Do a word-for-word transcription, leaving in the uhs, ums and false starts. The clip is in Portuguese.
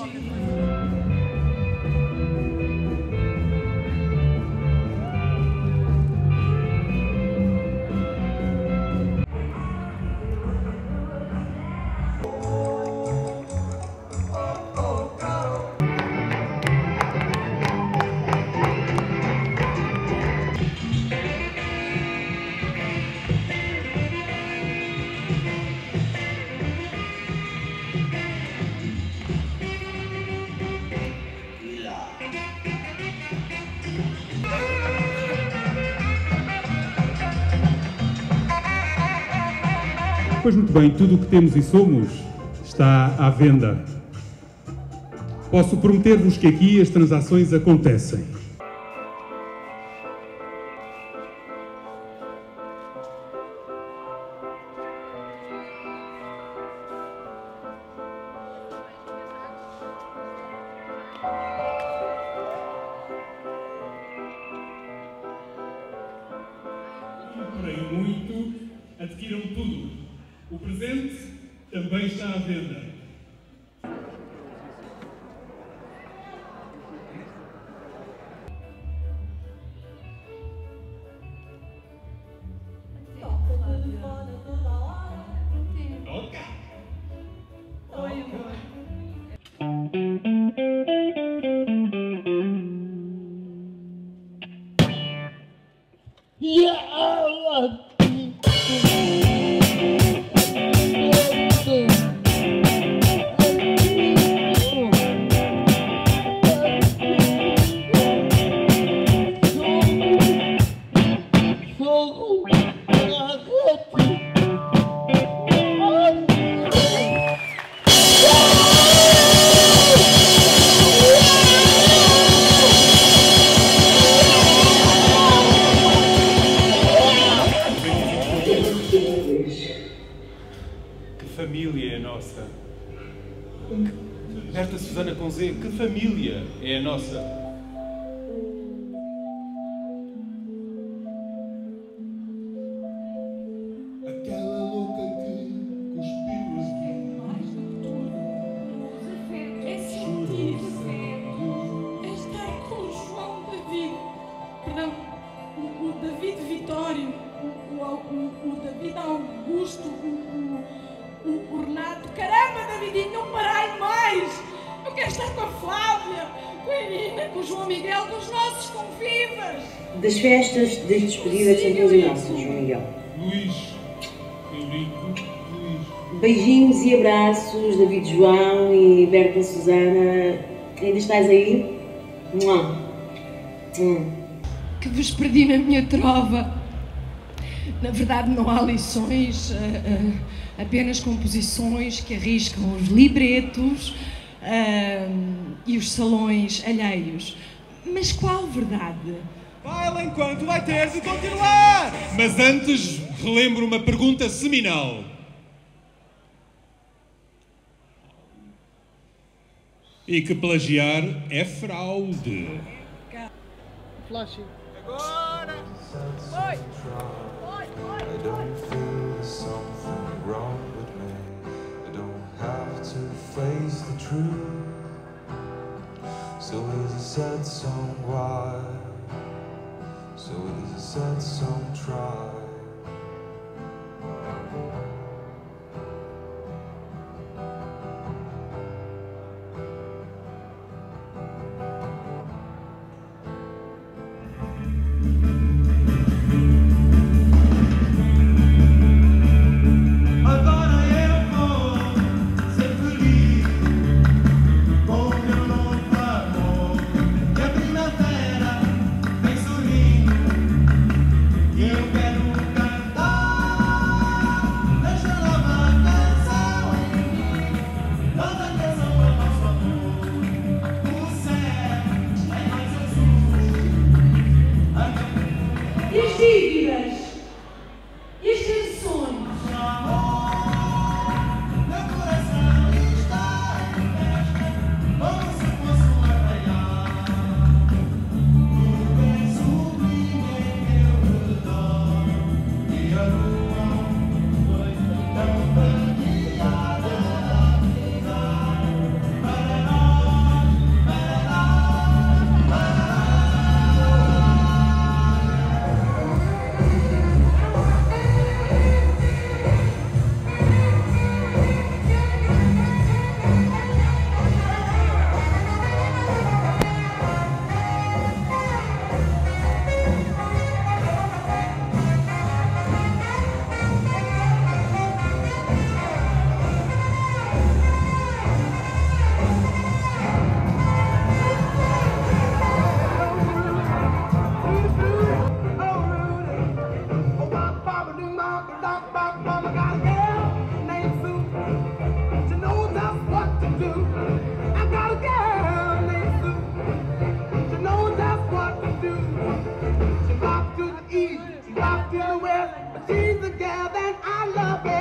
Pois muito bem, tudo o que temos e somos está à venda. Posso prometer-vos que aqui as transações acontecem. Porém, muito, adquiram tudo. O presente também está à venda. Toca! Toca! Yeah! Família é a nossa. Berta Susana com Z, que família é a nossa? Aquela louca que cuspiu aqui. Mais do que tudo, é sentir, é estar com o João David, perdão, o, o David Vitório, o, o, o, o David Augusto, o, o, o Renato. Caramba, Davidinho, não parai mais! Eu quero estar com a Flávia, com a Irina, com o João Miguel, com os nossos convivas! Das festas de despedida de Santos e Nossos, João Miguel. Luís, Eurico, Luís. Beijinhos e abraços, David João e Berta Susana. Ainda estás aí? Não. Hum. Que vos perdi na minha trova. Na verdade não há lições, uh, uh, apenas composições que arriscam os libretos uh, e os salões alheios. Mas qual verdade? Baila enquanto vai ter de continuar! Mas antes, relembro uma pergunta seminal. E que plagiar é fraude. Flash. Agora! Oi! I don't feel there's something wrong with me. I don't have to face the truth. So is a sad song why? So is a sad song try? Eu quero West. She's the girl that I love.